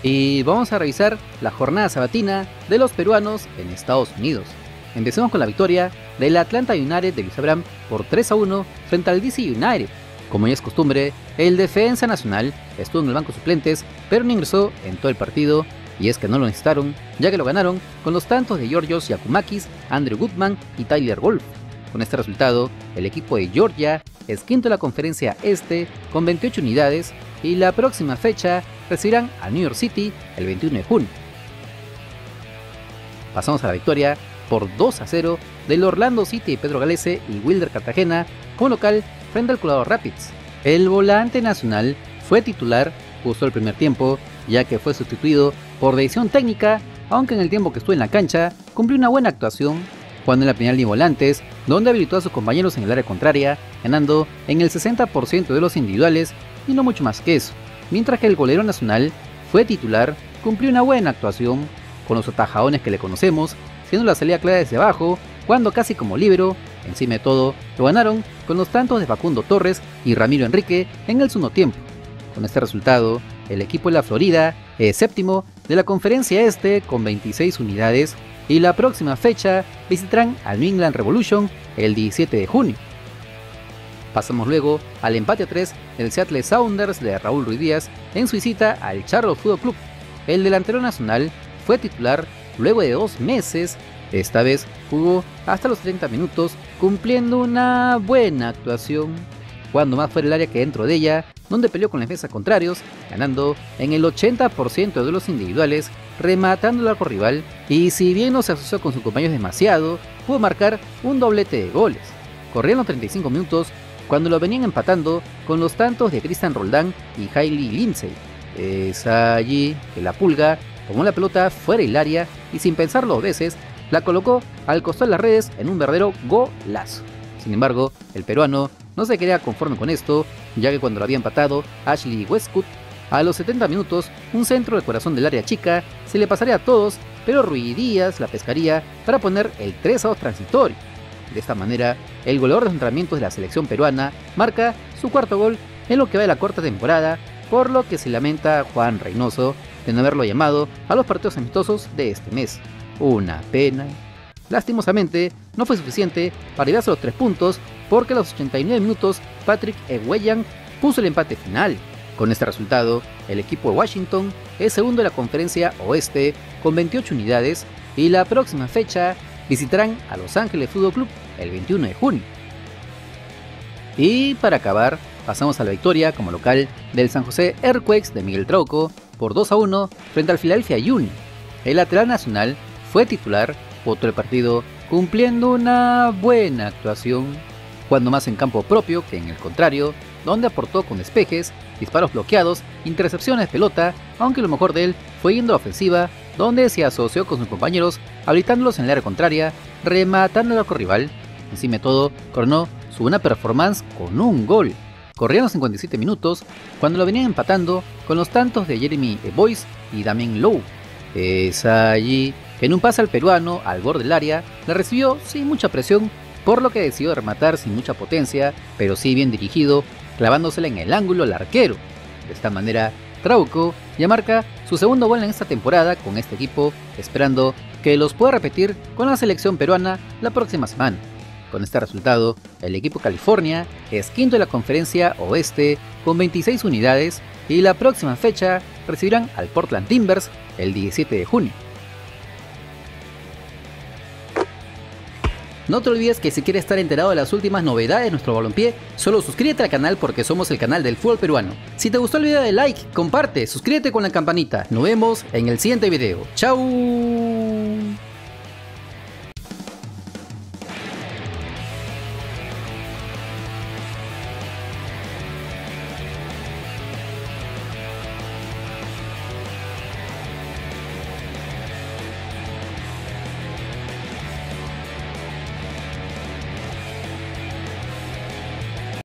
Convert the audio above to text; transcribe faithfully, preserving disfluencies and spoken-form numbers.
Y vamos a revisar la jornada sabatina de los peruanos en Estados Unidos. Empecemos con la victoria del Atlanta United de Luis Abraham por tres a uno frente al D C United. Como ya es costumbre, el defensa nacional estuvo en el banco de suplentes, pero no ingresó en todo el partido, y es que no lo necesitaron, ya que lo ganaron con los tantos de Georgios Giacomakis, Andrew Goodman y Tyler Wolff. Con este resultado, el equipo de Georgia es quinto en la conferencia este con veintiocho unidades, y la próxima fecha recibirán a New York City el veintiuno de junio. Pasamos a la victoria por dos a cero del Orlando City de Pedro Galese y Wilder Cartagena como local frente al Colorado Rapids. El volante nacional fue titular justo el primer tiempo, ya que fue sustituido por decisión técnica, aunque en el tiempo que estuvo en la cancha cumplió una buena actuación, jugando en la primera línea de volantes, donde habilitó a sus compañeros en el área contraria, ganando en el sesenta por ciento de los individuales y no mucho más que eso. Mientras que el golero nacional fue titular, cumplió una buena actuación con los atajadones que le conocemos, siendo la salida clara desde abajo, jugando casi como líbero. Encima de todo, lo ganaron con los tantos de Facundo Torres y Ramiro Enrique en el segundo tiempo. Con este resultado, el equipo de la Florida es séptimo de la conferencia este con veintiséis unidades, y la próxima fecha visitarán al New England Revolution el diecisiete de junio. Pasamos luego al empate a tres del Seattle Sounders de Raúl Ruiz Díaz en su visita al Charlotte Football Club. El delantero nacional fue titular luego de dos meses, esta vez jugó hasta los treinta minutos, cumpliendo una buena actuación, jugando más fuera del área que dentro de ella, donde peleó con los defensas contrarios, ganando en el ochenta por ciento de los individuales, rematando al arco rival, y si bien no se asoció con sus compañeros demasiado, pudo marcar un doblete de goles. Corrían los treinta y cinco minutos cuando lo venían empatando con los tantos de Christian Roldán y Hailey Lindsay. Es allí que la Pulga tomó la pelota fuera del área y sin pensarlo dos veces, la colocó al costado de las redes en un verdadero golazo. Sin embargo, el peruano no se quedaba conforme con esto, ya que cuando lo había empatado Ashley Westcott, a los setenta minutos, un centro del corazón del área chica se le pasaría a todos, pero Ruiz Díaz la pescaría para poner el tres a dos transitorio. De esta manera, el goleador de los entrenamientos de la selección peruana marca su cuarto gol en lo que va de la corta temporada, por lo que se lamenta Juan Reynoso de no haberlo llamado a los partidos amistosos de este mes. Una pena. Lastimosamente, no fue suficiente para llevarse los tres puntos, porque a los ochenta y nueve minutos Patrick Eguellán puso el empate final. Con este resultado, el equipo de Washington es segundo de la conferencia oeste con veintiocho unidades, y la próxima fecha visitarán a Los Ángeles Fútbol Club el veintiuno de junio. Y para acabar, pasamos a la victoria como local del San José Earthquakes de Miguel Trauco por dos a uno frente al Philadelphia Union. El lateral nacional fue titular por todo el partido, cumpliendo una buena actuación, jugando más en campo propio que en el contrario, donde aportó con despejes, disparos bloqueados, intercepciones de pelota, aunque lo mejor de él fue yendo a la ofensiva, donde se asoció con sus compañeros, habilitándolos en el área contraria, rematando al arco rival. Encima de todo, coronó su buena performance con un gol. Corrían los cincuenta y siete minutos cuando lo venían empatando con los tantos de Jeremy Boyce y Damien Lowe. Es allí que en un pase al peruano al borde del área la recibió sin mucha presión, por lo que decidió rematar sin mucha potencia, pero sí bien dirigido, clavándosela en el ángulo al arquero. De esta manera, Trauco ya marca su segundo gol en esta temporada con este equipo, esperando que los pueda repetir con la selección peruana la próxima semana. Con este resultado, el equipo California es quinto de la conferencia oeste con veintiséis unidades, y la próxima fecha recibirán al Portland Timbers el diecisiete de junio. No te olvides que si quieres estar enterado de las últimas novedades de nuestro balompié, solo suscríbete al canal porque somos el canal del fútbol peruano. Si te gustó el video, dale like, comparte, suscríbete con la campanita. Nos vemos en el siguiente video. ¡Chao!